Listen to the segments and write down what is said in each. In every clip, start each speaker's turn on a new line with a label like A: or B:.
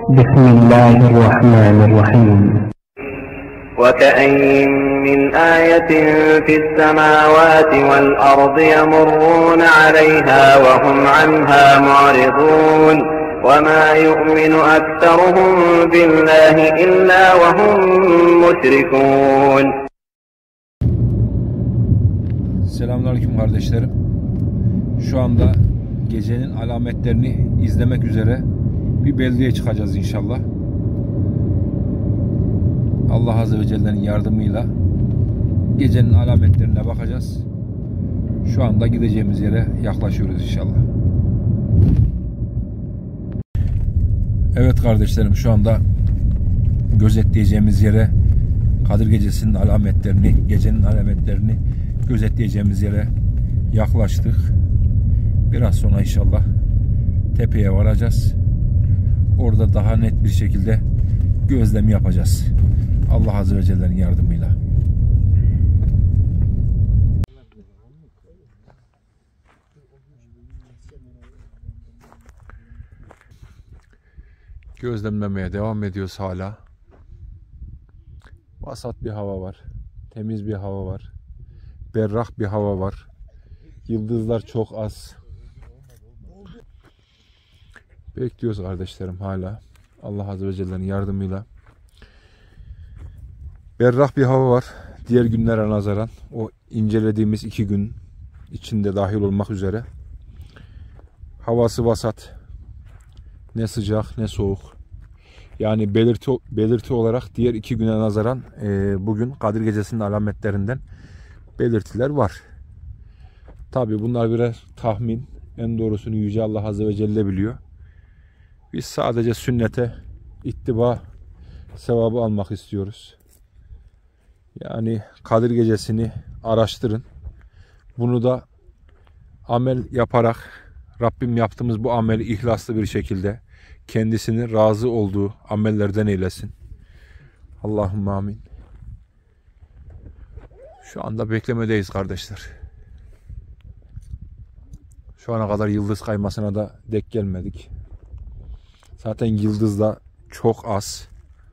A: بسم الله الرحمن الرحيم
B: وكأين من آية في السماوات والأرض يمرون عليها وهم عنها معرضون وما يؤمن أكثرهم بالله إلا وهم مشركون.
C: Selamünaleyküm kardeşlerim. Şu anda gecenin alametlerini izlemek üzere bir beldeye çıkacağız inşallah. Allah Azze ve Celle'nin yardımıyla gecenin alametlerine bakacağız. Şu anda gideceğimiz yere yaklaşıyoruz inşallah. Evet kardeşlerim, şu anda gözetleyeceğimiz yere, Kadir Gecesi'nin alametlerini, gecenin alametlerini gözetleyeceğimiz yere yaklaştık. Biraz sonra inşallah tepeye varacağız. Orada daha net bir şekilde gözlem yapacağız. Allah Azze ve Celle'nin yardımıyla. Gözlemlemeye devam ediyoruz hala. Vasat bir hava var. Temiz bir hava var. Berrak bir hava var. Yıldızlar çok az. Bekliyoruz kardeşlerim hala. Allah Azze ve Celle'nin yardımıyla. Berrak bir hava var. Diğer günlere nazaran o incelediğimiz 2 gün içinde dahil olmak üzere. Havası vasat. Ne sıcak ne soğuk. Yani belirti olarak diğer 2 güne nazaran bugün Kadir Gecesi'nin alametlerinden belirtiler var. Tabi bunlar birer tahmin. En doğrusunu Yüce Allah Azze ve Celle biliyor. Biz sadece sünnete ittiba sevabı almak istiyoruz. Yani Kadir Gecesi'ni araştırın. Bunu da amel yaparak Rabbim yaptığımız bu ameli ihlaslı bir şekilde kendisinin razı olduğu amellerden eylesin. Allahümme amin. Şu anda beklemedeyiz kardeşler. Şu ana kadar yıldız kaymasına da denk gelmedik. Zaten yıldız da çok az.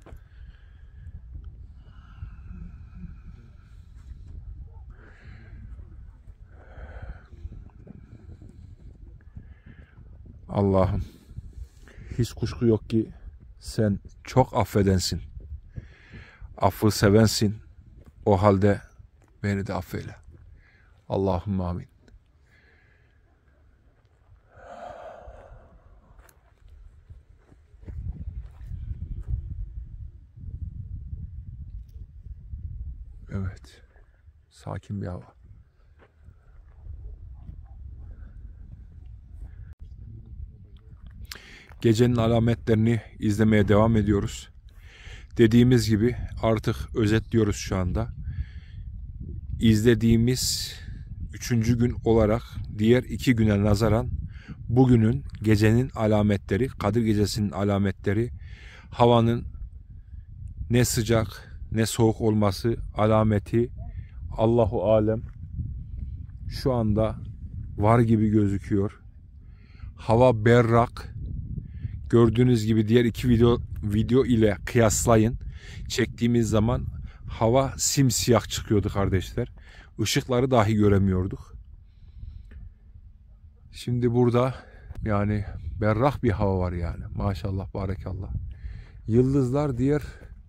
C: Allah'ım, hiç kuşku yok ki sen çok affedensin. Affı sevensin. O halde beni de affeyle. Allahümme amin. Evet. Sakin bir hava. Gecenin alametlerini izlemeye devam ediyoruz. Dediğimiz gibi artık özetliyoruz şu anda. İzlediğimiz 3. gün olarak diğer 2 güne nazaran bugünün gecenin alametleri, Kadir Gecesi'nin alametleri, havanın ne sıcak ne soğuk olması alameti Allahu alem şu anda var gibi gözüküyor. Hava berrak. Gördüğünüz gibi diğer 2 video ile kıyaslayın. Çektiğimiz zaman hava simsiyah çıkıyordu kardeşler. Işıkları dahi göremiyorduk. Şimdi burada yani berrak bir hava var yani. Maşallah, barekallah. Yıldızlar diğer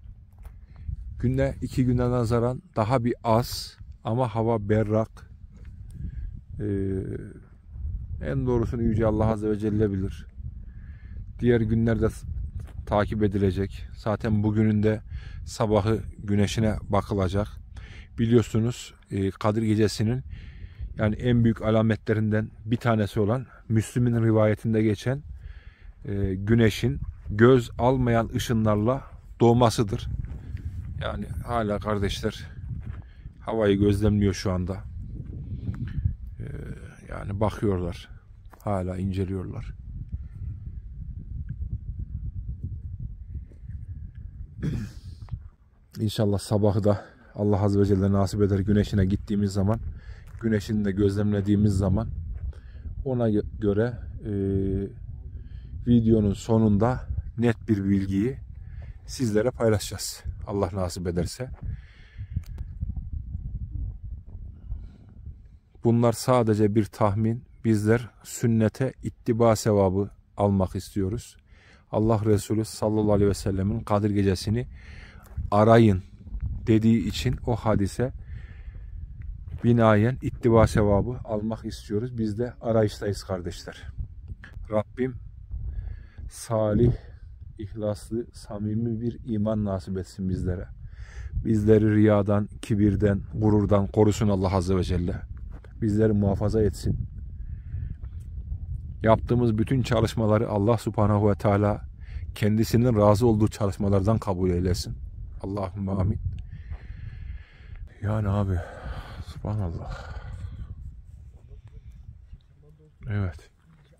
C: 2 güne nazaran daha bir az ama hava berrak. En doğrusunu Yüce Allah Azze ve Celle bilir. Diğer günlerde takip edilecek. Zaten bugünün de sabahı güneşine bakılacak. Biliyorsunuz Kadir Gecesi'nin yani en büyük alametlerinden bir tanesi olan Müslim'in rivayetinde geçen güneşin göz almayan ışınlarla doğmasıdır. Yani hala kardeşler havayı gözlemliyor şu anda. Yani bakıyorlar. Hala inceliyorlar. İnşallah sabahı da Allah Azze ve Celle nasip eder, güneşine gittiğimiz zaman, güneşini de gözlemlediğimiz zaman ona göre videonun sonunda net bir bilgiyi sizlere paylaşacağız. Allah nasip ederse. Bunlar sadece bir tahmin. Bizler sünnete ittiba sevabı almak istiyoruz. Allah Resulü sallallahu aleyhi ve sellemin Kadir Gecesi'ni arayın dediği için o hadise binaen ittiba sevabı almak istiyoruz. Biz de arayıştayız kardeşler. Rabbim salih, ihlaslı, samimi bir iman nasip etsin bizlere. Bizleri riyadan, kibirden, gururdan korusun Allah Azze ve Celle. Bizleri muhafaza etsin. Yaptığımız bütün çalışmaları Allah Subhanahu ve Teala kendisinin razı olduğu çalışmalardan kabul eylesin. Allahümme amin. Yani abi, subhanallah. Evet.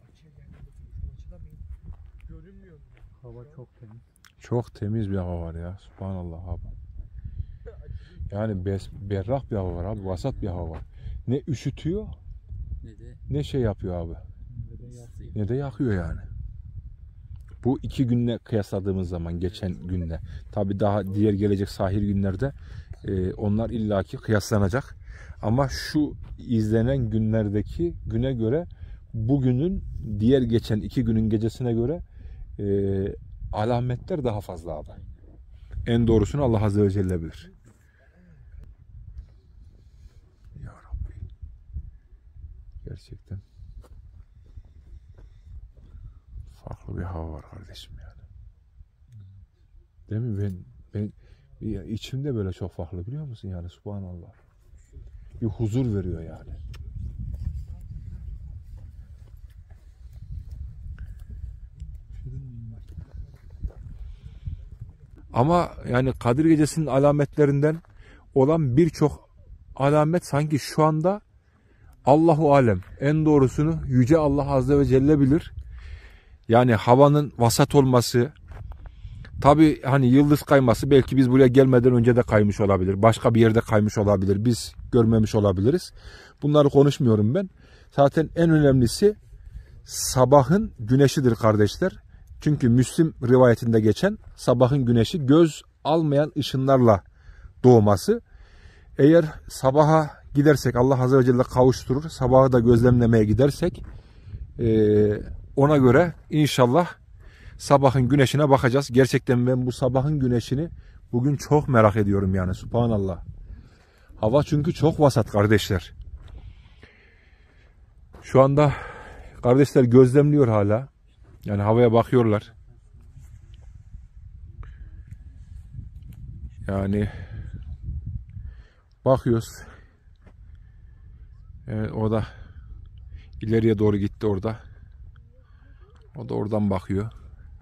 D: Hava çok temiz.
C: Çok temiz bir hava var ya. Subhanallah abi. Yani berrak bir hava var abi. Vasat bir hava var. Ne üşütüyor ne şey yapıyor abi. Ne de yakıyor yani. Bu 2 günle kıyasladığımız zaman geçen günle. Tabi daha diğer gelecek sahil günlerde onlar illaki kıyaslanacak. Ama şu izlenen günlerdeki güne göre bugünün diğer geçen 2 günün gecesine göre alametler daha fazla abi. En doğrusunu Allah Azze ve Celle bilir. Ya Rabbi. Gerçekten farklı bir hava var kardeşim yani. Değil mi? Ben içimde böyle çok farklı, biliyor musun yani, subhanallah. Bir huzur veriyor yani. Ama yani Kadir Gecesi'nin alametlerinden olan birçok alamet sanki şu anda Allahu alem, en doğrusunu Yüce Allah Azze ve Celle bilir. Yani havanın vasat olması, tabi hani yıldız kayması, belki biz buraya gelmeden önce de kaymış olabilir. Başka bir yerde kaymış olabilir. Biz görmemiş olabiliriz. Bunları konuşmuyorum ben. Zaten en önemlisi sabahın güneşidir kardeşler. Çünkü Müslim rivayetinde geçen sabahın güneşi göz almayan ışınlarla doğması. Eğer sabaha gidersek, Allah Azze ve Celle kavuşturur, sabahı da gözlemlemeye gidersek ona göre inşallah sabahın güneşine bakacağız. Gerçekten ben bu sabahın güneşini bugün çok merak ediyorum yani, subhanallah. Hava çünkü çok vasat kardeşler. Şu anda kardeşler gözlemliyor hala. Yani havaya bakıyorlar. Yani bakıyoruz. Evet, o da ileriye doğru gitti orada. O da oradan bakıyor.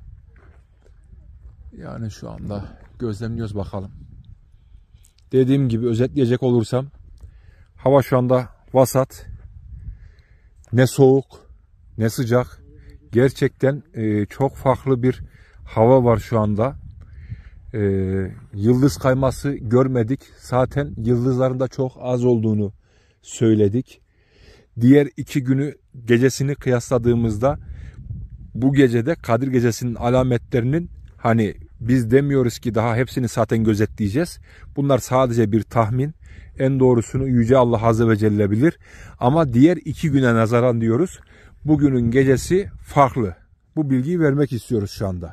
C: Yani şu anda gözlemliyoruz bakalım. Dediğim gibi özetleyecek olursam hava şu anda vasat. Ne soğuk ne sıcak. Gerçekten çok farklı bir hava var şu anda. Yıldız kayması görmedik. Zaten yıldızların da çok az olduğunu söyledik. Diğer 2 günü gecesini kıyasladığımızda bu gecede Kadir Gecesi'nin alametlerinin, hani biz demiyoruz ki daha hepsini zaten gözetleyeceğiz. Bunlar sadece bir tahmin. En doğrusunu Yüce Allah Azze ve Celle bilir. Ama diğer 2 güne nazaran diyoruz, bugünün gecesi farklı. Bu bilgiyi vermek istiyoruz şu anda.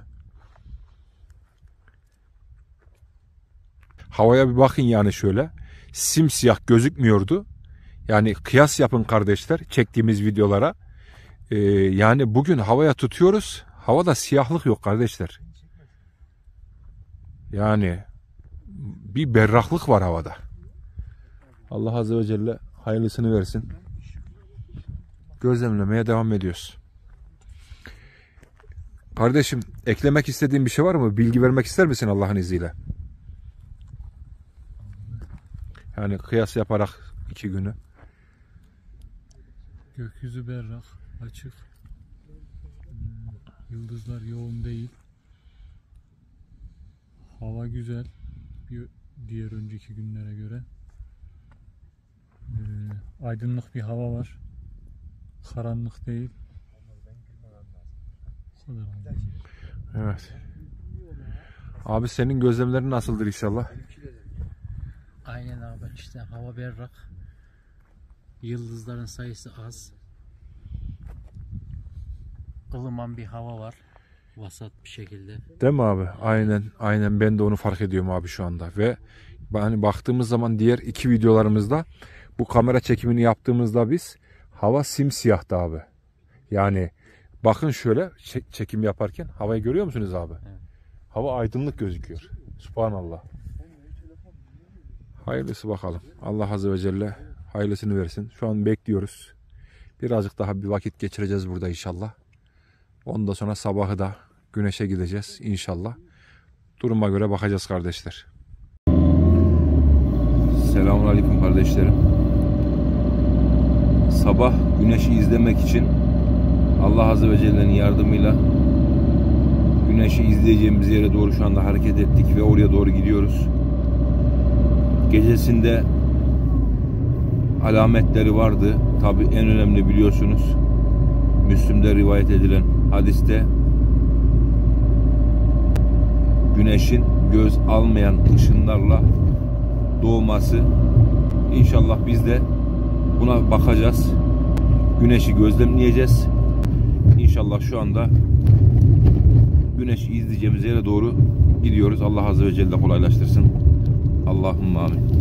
C: Havaya bir bakın yani şöyle. Simsiyah gözükmüyordu. Yani kıyas yapın kardeşler çektiğimiz videolara. Yani bugün havaya tutuyoruz. Havada siyahlık yok kardeşler. Yani bir berraklık var havada. Allah Azze ve Celle hayırlısını versin. Gözlemlemeye devam ediyoruz. Kardeşim, eklemek istediğin bir şey var mı? Bilgi vermek ister misin Allah'ın izniyle? Yani kıyas yaparak 2 günü.
D: Gökyüzü berrak, açık. Yıldızlar yoğun değil. Hava güzel. Diğer önceki günlere göre. Aydınlık bir hava var. Karanlık değil.
C: Evet. Abi senin gözlemlerin nasıldır inşallah?
E: Aynen abi, işte hava berrak. Yıldızların sayısı az. ılıman bir hava var. Vasat bir şekilde.
C: Değil mi abi? Aynen ben de onu fark ediyorum abi şu anda. Ve hani baktığımız zaman diğer iki videolarımızda bu kamera çekimini yaptığımızda biz hava simsiyahtı abi. Yani bakın şöyle çekim yaparken havayı görüyor musunuz abi?
E: Evet.
C: Hava aydınlık gözüküyor. Subhanallah. Hayırlısı bakalım. Allah Azze ve Celle hayırlısını versin. Şu an bekliyoruz. Birazcık daha bir vakit geçireceğiz burada inşallah. Ondan sonra sabahı da güneşe gideceğiz inşallah. Duruma göre bakacağız kardeşler. Selamünaleyküm kardeşlerim. Sabah güneşi izlemek için Allah Azze ve Celle'nin yardımıyla güneşi izleyeceğimiz yere doğru şu anda hareket ettik ve oraya doğru gidiyoruz. Gecesinde alametleri vardı. Tabi en önemli biliyorsunuz, Müslim'de rivayet edilen hadiste güneşin göz almayan ışınlarla doğması. İnşallah biz de buna bakacağız. Güneşi gözlemleyeceğiz. İnşallah şu anda güneşi izleyeceğimiz yere doğru gidiyoruz. Allah Azze ve Celle kolaylaştırsın. Allahümme amin.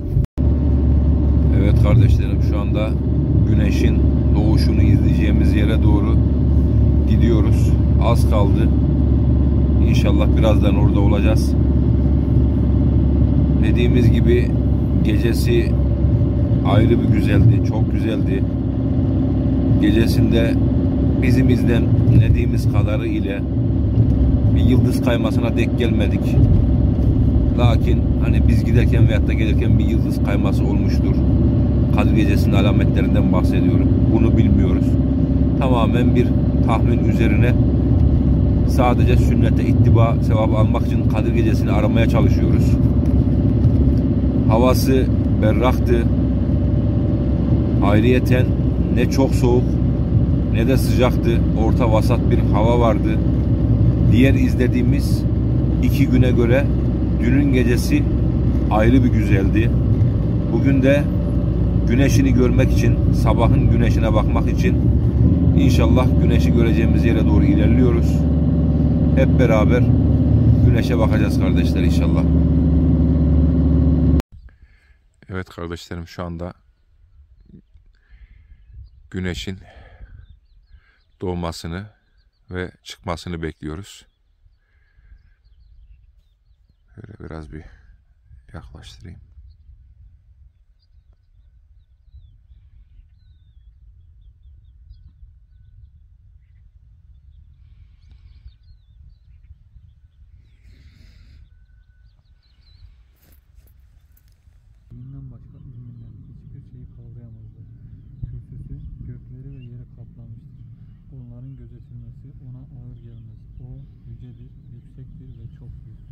C: Evet kardeşlerim, şu anda güneşin doğuşunu izleyeceğimiz yere doğru gidiyoruz. Az kaldı. İnşallah birazdan orada olacağız. Dediğimiz gibi gecesi ayrı bir güzeldi. Çok güzeldi. Gecesinde bizim izlemediğimiz kadarı ile bir yıldız kaymasına denk gelmedik. Lakin hani biz giderken veyahut da gelirken bir yıldız kayması olmuştur. Kadir Gecesi'nin alametlerinden bahsediyorum. Bunu bilmiyoruz. Tamamen bir tahmin üzerine sadece sünnete ittiba sevabı almak için Kadir Gecesi'ni aramaya çalışıyoruz. Havası berraktı. Ayrıyeten ne çok soğuk ne de sıcaktı. Orta vasat bir hava vardı. Diğer izlediğimiz 2 güne göre dünün gecesi ayrı bir güzeldi. Bugün de güneşini görmek için, sabahın güneşine bakmak için inşallah güneşi göreceğimiz yere doğru ilerliyoruz. Hep beraber güneşe bakacağız kardeşler inşallah. Evet kardeşlerim, şu anda güneşin doğmasını ve çıkmasını bekliyoruz. Şöyle biraz bir yaklaştırayım.
D: Dininden başka ilminden hiçbir şeyi kavrayamazdı. Kürsüsü gökleri ve yeri kaplamıştır. Onların gözetilmesi ona ağır gelmez. O yücedir, yüksektir ve çok büyüktür.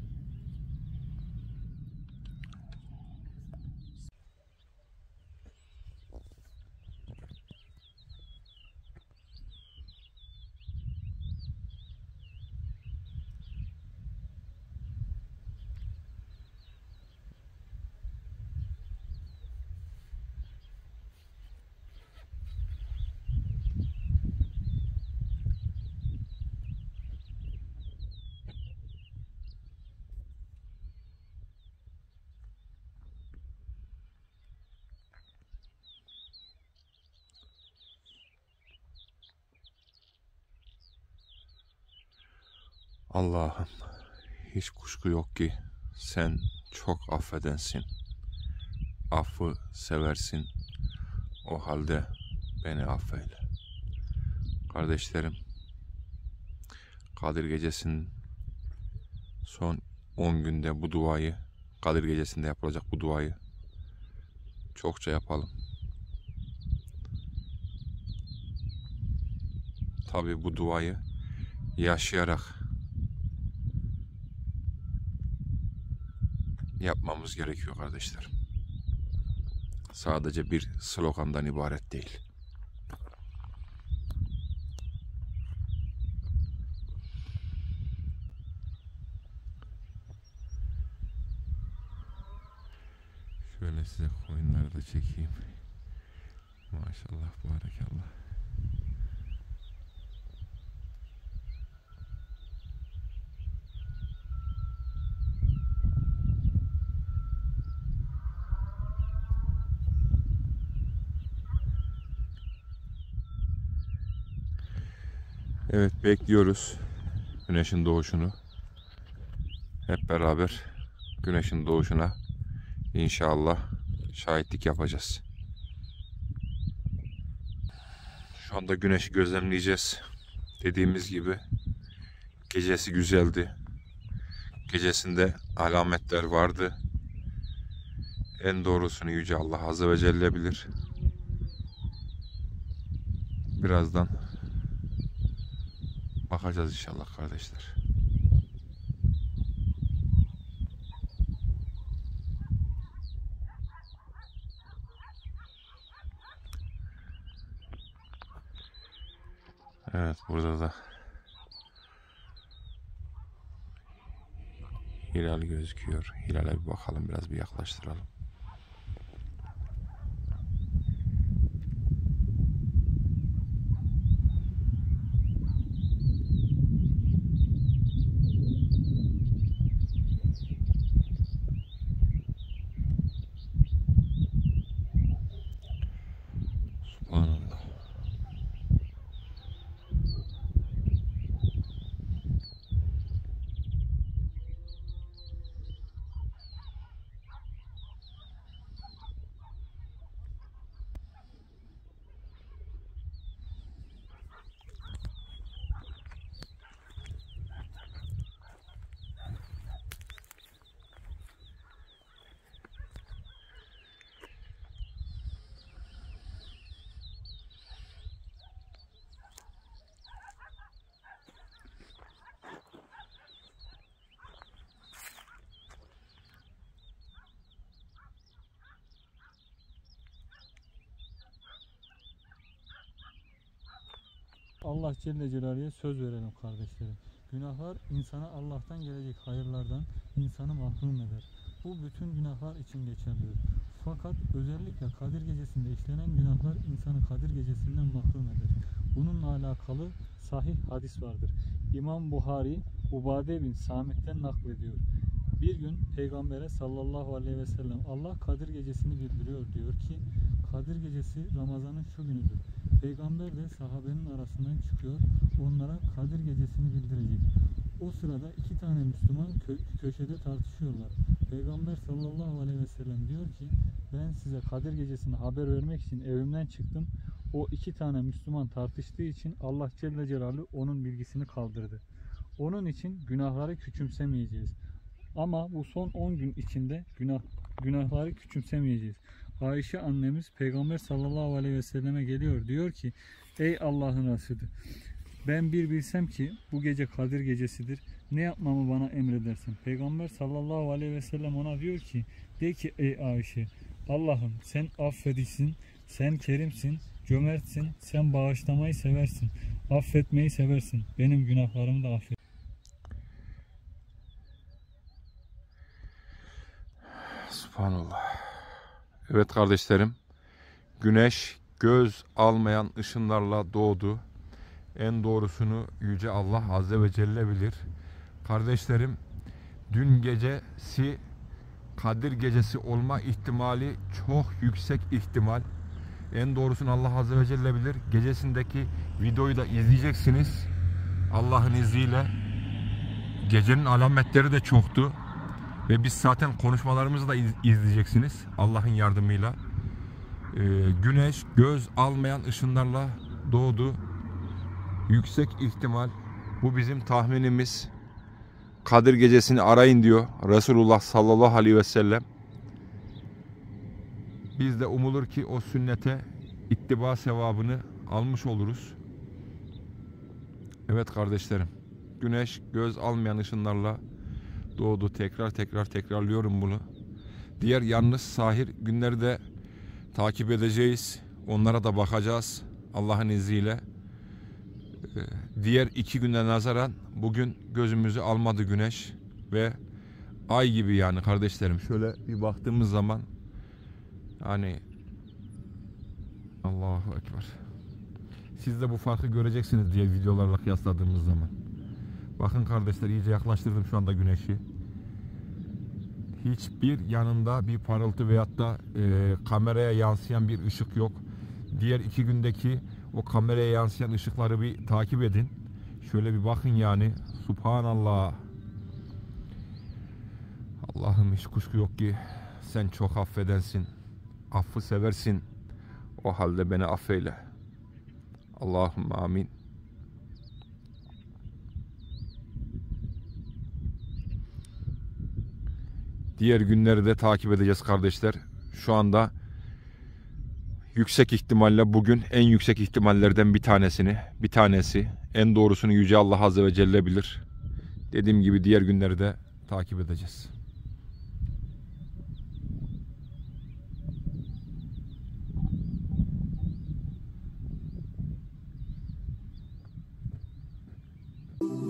C: Allah'ım, hiç kuşku yok ki sen çok affedensin. Affı seversin. O halde beni affeyle. Kardeşlerim, Kadir Gecesi'nin son 10 günde bu duayı, Kadir Gecesi'nde yapılacak bu duayı çokça yapalım. Tabii bu duayı yaşayarak yapmamız gerekiyor kardeşlerim. Sadece bir slogandan ibaret değil. Şöyle size koyunları da çekeyim. Maşallah, barakallah. Evet, bekliyoruz güneşin doğuşunu. Hep beraber güneşin doğuşuna inşallah şahitlik yapacağız. Şu anda güneşi gözlemleyeceğiz. Dediğimiz gibi gecesi güzeldi. Gecesinde alametler vardı. En doğrusunu Yüce Allah Azze ve Celle bilir. Birazdan bakacağız inşallah kardeşler. Evet, burada da hilal gözüküyor. Hilale bir bakalım, biraz bir yaklaştıralım. Subhanallah.
D: Allah Celle Celaluhu'ya söz verelim kardeşlerim. Günahlar insana Allah'tan gelecek hayırlardan insanı mahrum eder. Bu bütün günahlar için geçerlidir. Fakat özellikle Kadir Gecesi'nde işlenen günahlar insanı Kadir Gecesi'nden mahrum eder. Bununla alakalı sahih hadis vardır. İmam Buhari Ubade bin Samit'ten naklediyor. Bir gün Peygamber'e sallallahu aleyhi ve sellem Allah Kadir Gecesi'ni bildiriyor, diyor ki Kadir Gecesi Ramazan'ın şu günüdür. Peygamber de sahabenin arasından çıkıyor, onlara Kadir Gecesi'ni bildirecek. O sırada iki tane Müslüman köşede tartışıyorlar. Peygamber sallallahu aleyhi ve sellem diyor ki ben size Kadir Gecesi'ni haber vermek için evimden çıktım. O iki tane Müslüman tartıştığı için Allah Celle Celaluhu onun bilgisini kaldırdı. Onun için günahları küçümsemeyeceğiz. Ama bu son 10 gün içinde günahları küçümsemeyeceğiz. Ayşe annemiz Peygamber sallallahu aleyhi ve selleme geliyor. Diyor ki ey Allah'ın Resulü, ben bir bilsem ki bu gece Kadir Gecesidir, ne yapmamı bana emredersin? Peygamber sallallahu aleyhi ve sellem ona diyor ki de ki ey Ayşe, Allah'ım sen affedicisin, sen kerimsin, cömertsin, sen bağışlamayı seversin, affetmeyi seversin, benim günahlarımı da affet.
C: Subhanallah. Evet kardeşlerim, güneş göz almayan ışınlarla doğdu. En doğrusunu Yüce Allah Azze ve Celle bilir. Kardeşlerim, dün gecesi Kadir Gecesi olma ihtimali çok yüksek ihtimal. En doğrusunu Allah Azze ve Celle bilir. Gecesindeki videoyu da izleyeceksiniz. Allah'ın izniyle. Gecenin alametleri de çoktu. Ve biz zaten konuşmalarımızı da izleyeceksiniz Allah'ın yardımıyla. Güneş göz almayan ışınlarla doğdu. Yüksek ihtimal, bu bizim tahminimiz. Kadir Gecesi'ni arayın diyor Resulullah sallallahu aleyhi ve sellem. Biz de umulur ki o sünnete ittiba sevabını almış oluruz. Evet kardeşlerim, güneş göz almayan ışınlarla doğdu. Tekrarlıyorum bunu. Diğer yalnız sahir günleri de takip edeceğiz. Onlara da bakacağız Allah'ın izniyle. Diğer 2 güne nazaran bugün gözümüzü almadı güneş ve ay gibi yani kardeşlerim. Şöyle bir baktığımız zaman Yani Allahu Ekber. Siz de bu farkı göreceksiniz diye videolarla kıyasladığımız zaman. Bakın kardeşler, iyice yaklaştırdım şu anda güneşi. Hiçbir yanında bir parıltı veyahut da kameraya yansıyan bir ışık yok. Diğer 2 gündeki o kameraya yansıyan ışıkları bir takip edin. Şöyle bir bakın yani. Subhanallah. Allah'ım hiç kuşku yok ki sen çok affedensin. Affı seversin. O halde beni affeyle. Allahümme amin. Diğer günleri de takip edeceğiz kardeşler. Şu anda yüksek ihtimalle bugün en yüksek ihtimallerden bir tanesi en doğrusunu Yüce Allah Azze ve Celle bilir. Dediğim gibi diğer günleri de takip edeceğiz.